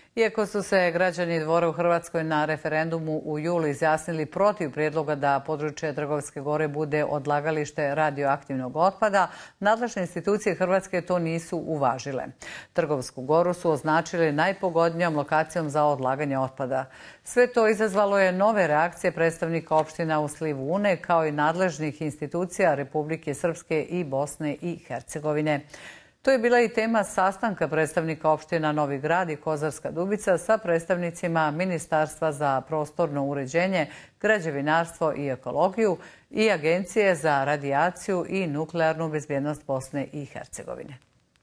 Iako su se građani Dvora u Hrvatskoj na referendumu u julu izjasnili protiv prijedloga da područje Trgovske gore bude odlagalište radioaktivnog otpada, nadležne institucije Hrvatske to nisu uvažile. Trgovsku goru su označili najpogodnijom lokacijom za odlaganje otpada. Sve to izazvalo je nove reakcije predstavnika opština u slivu Une, kao i nadležnih institucija Republike Srpske i Bosne i Hercegovine. To je bila i tema sastanka predstavnika opština Novi Grad i Kozarska Dubica sa predstavnicima Ministarstva za prostorno uređenje, građevinarstvo i ekologiju i Agencije za radijaciju i nuklearnu bezbjednost Bosne i Hercegovine.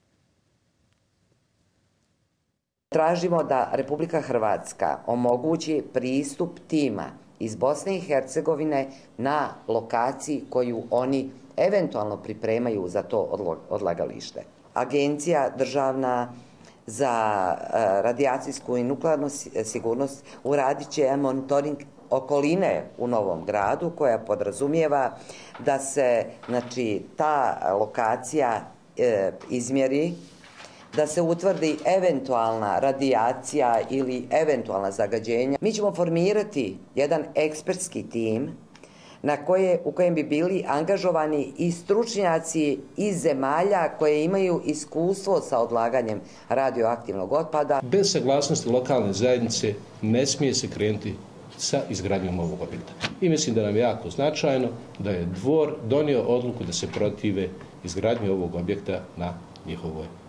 Tražimo da Republika Hrvatska omogući pristup tima iz Bosne i Hercegovine na lokaciji koju oni eventualno pripremaju za to odlagalište. Agencija državna za radijacijsku i nuklearnu sigurnost uradit će monitoring okoline u Novom Gradu, koja podrazumijeva da se ta lokacija izmjeri, da se utvrdi eventualna radijacija ili eventualna zagađenja. Mi ćemo formirati jedan ekspertski tim u kojem bi bili angažovani i stručnjaci iz zemalja koje imaju iskustvo sa odlaganjem radioaktivnog otpada. Bez saglasnosti lokalne zajednice ne smije se krenuti sa izgradnjom ovog objekta. I mislim da nam je jako značajno da je Dvor donio odluku da se protive izgradnji ovog objekta na njihovoj